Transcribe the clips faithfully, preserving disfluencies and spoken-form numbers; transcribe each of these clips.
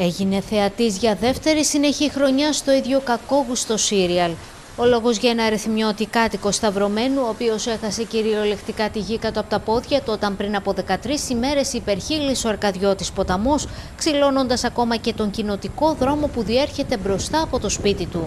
Έγινε θεατής για δεύτερη συνεχή χρονιά στο ίδιο κακόγουστο σύριαλ. Ο λόγος για ένα αριθμιώτη κάτοικο Σταυρωμένου, ο οποίος έχασε κυριολεκτικά τη γη κάτω από τα πόδια του όταν πριν από δεκατρείς ημέρες υπερχείλησε ο Αρκαδιώτης ποταμός, ξυλώνοντας ακόμα και τον κοινοτικό δρόμο που διέρχεται μπροστά από το σπίτι του.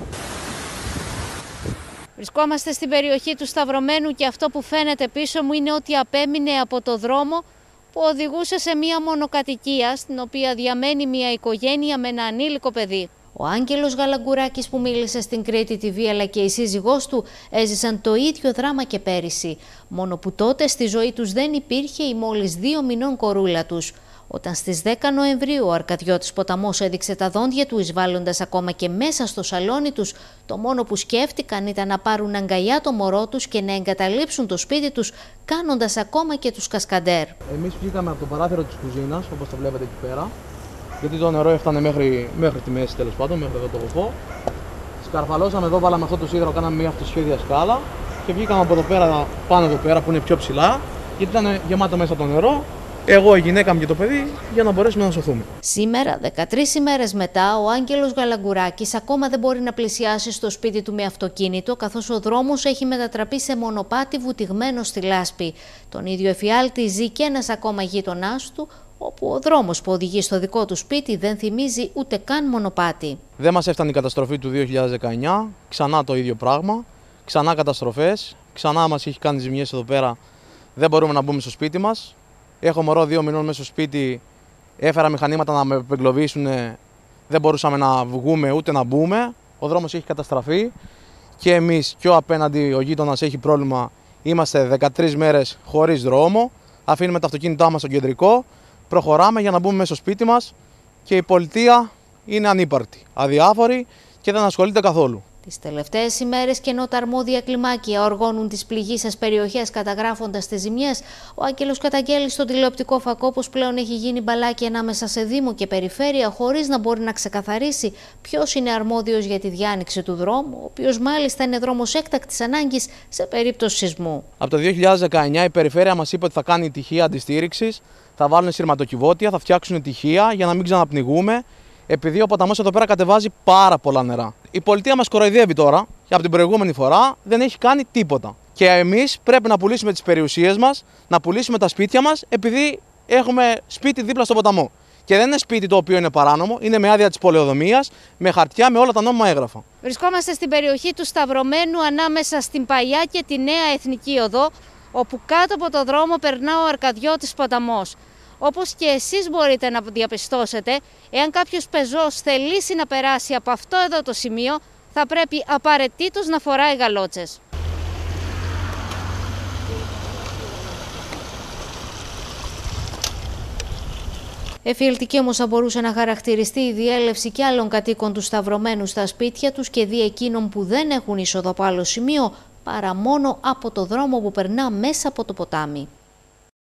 Βρισκόμαστε στην περιοχή του Σταυρωμένου και αυτό που φαίνεται πίσω μου είναι ότι απέμεινε από το δρόμο που οδηγούσε σε μία μονοκατοικία στην οποία διαμένει μία οικογένεια με ένα ανήλικο παιδί. Ο Άγγελος Γαλαγκουράκης που μίλησε στην Κρήτη τι βι αλλά και η σύζυγός του έζησαν το ίδιο δράμα και πέρυσι, μόνο που τότε στη ζωή τους δεν υπήρχε η μόλις δύο μηνών κορούλα τους. Όταν στις δέκα Νοεμβρίου ο Αρκαδιώτης ποταμός έδειξε τα δόντια του εισβάλλοντας ακόμα και μέσα στο σαλόνι τους, το μόνο που σκέφτηκαν ήταν να πάρουν αγκαλιά το μωρό τους και να εγκαταλείψουν το σπίτι τους, κάνοντας ακόμα και τους κασκαντέρ. Εμείς βγήκαμε από το παράθυρο της κουζίνας, όπως το βλέπετε εκεί πέρα, γιατί το νερό έφτανε μέχρι, μέχρι τη μέση, τέλος πάντων, μέχρι εδώ το βοφό. Σκαρφαλώσαμε εδώ, βάλαμε αυτό το σίδερο, κάναμε μια αυτοσχέδια σκάλα και βγήκαμε από εδώ πέρα, πάνω εδώ πέρα που είναι πιο ψηλά, γιατί ήταν γεμάτο μέσα το νερό. Εγώ, η γυναίκα μου και το παιδί, για να μπορέσουμε να σωθούμε. Σήμερα, δεκατρείς ημέρες μετά, ο Άγγελος Γαλαγκουράκης ακόμα δεν μπορεί να πλησιάσει στο σπίτι του με αυτοκίνητο, καθώς ο δρόμος έχει μετατραπεί σε μονοπάτι βουτυγμένο στη λάσπη. Τον ίδιο εφιάλτη ζει και ένας ακόμα γείτονάς του, όπου ο δρόμος που οδηγεί στο δικό του σπίτι δεν θυμίζει ούτε καν μονοπάτι. Δεν μας έφτανε η καταστροφή του δύο χιλιάδες δεκαεννιά, ξανά το ίδιο πράγμα, ξανά καταστροφές, ξανά μας έχει κάνει ζημιές εδώ πέρα, δεν μπορούμε να μπούμε στο σπίτι μας. Έχω μωρό δύο μηνών μέσα στο σπίτι, έφερα μηχανήματα να με επεγκλωβίσουν, δεν μπορούσαμε να βγούμε ούτε να μπούμε. Ο δρόμος έχει καταστραφεί και εμείς και ο απέναντι ο γείτονας έχει πρόβλημα. Είμαστε δεκατρείς μέρες χωρίς δρόμο, αφήνουμε τα αυτοκίνητά μας στο κεντρικό, προχωράμε για να μπούμε μέσα στο σπίτι μας και η πολιτεία είναι ανύπαρκτη, αδιάφορη και δεν ασχολείται καθόλου. Τις τελευταίες ημέρες και ενώ τα αρμόδια κλιμάκια οργώνουν τις πληγείσες περιοχές καταγράφοντας τις ζημιές, ο Άγγελος καταγγέλει στον τηλεοπτικό φακό πως πλέον έχει γίνει μπαλάκι ανάμεσα σε Δήμο και Περιφέρεια χωρίς να μπορεί να ξεκαθαρίσει ποιος είναι αρμόδιος για τη διάνοιξη του δρόμου, ο οποίος μάλιστα είναι δρόμος έκτακτης ανάγκης σε περίπτωση σεισμού. Από το δύο χιλιάδες δεκαεννιά η Περιφέρεια μας είπε ότι θα κάνει τυχεία αντιστήριξης, θα βάλουν σειρματοκιβώτια, θα φτιάξουν τυχεία για να μην ξαναπνιγούμε, επειδή ο ποταμός εδώ πέρα κατεβάζει πάρα πολλά νερά. Η πολιτεία μας κοροϊδεύει τώρα και από την προηγούμενη φορά δεν έχει κάνει τίποτα. Και εμείς πρέπει να πουλήσουμε τις περιουσίες μας, να πουλήσουμε τα σπίτια μας, επειδή έχουμε σπίτι δίπλα στο ποταμό. Και δεν είναι σπίτι το οποίο είναι παράνομο, είναι με άδεια της πολεοδομίας, με χαρτιά, με όλα τα νόμιμα έγγραφα. Βρισκόμαστε στην περιοχή του Σταυρωμένου ανάμεσα στην παλιά και τη νέα Εθνική Οδό, όπου κάτω από το δρόμο περνά ο Αρκαδιώτης ποταμός. Όπως και εσείς μπορείτε να διαπιστώσετε, εάν κάποιος πεζός θελήσει να περάσει από αυτό εδώ το σημείο, θα πρέπει απαραίτητος να φοράει γαλότσες. Εφιαλτική όμως θα μπορούσε να χαρακτηριστεί η διέλευση και άλλων κατοίκων του Σταυρωμένου στα σπίτια τους και δι' εκείνων που δεν έχουν είσοδο από άλλο σημείο, παρά μόνο από το δρόμο που περνά μέσα από το ποτάμι.